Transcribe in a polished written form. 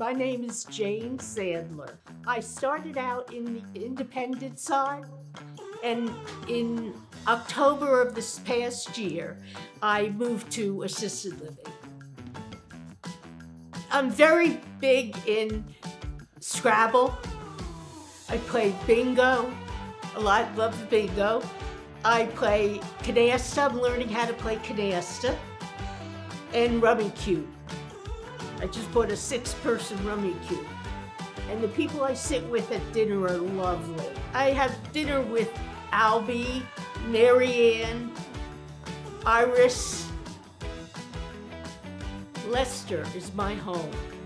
My name is Jane Sandler. I started out in the independent side, and in October of this past year, I moved to assisted living. I'm very big in Scrabble. I play bingo. A lot, love bingo. I play Canasta. I'm learning how to play Canasta. And Rummy Cube. I just bought a 6-person Rummy Cube. And the people I sit with at dinner are lovely. I have dinner with Albie, Marianne, Iris. Lester is my home.